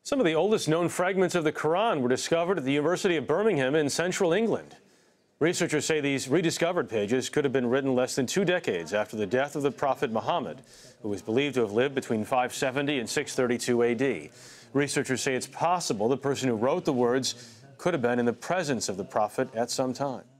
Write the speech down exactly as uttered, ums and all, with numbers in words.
Some of the oldest known fragments of the Quran were discovered at the University of Birmingham in central England. Researchers say these rediscovered pages could have been written less than two decades after the death of the Prophet Muhammad, who was believed to have lived between five seventy and six thirty-two A D. Researchers say it's possible the person who wrote the words could have been in the presence of the Prophet at some time.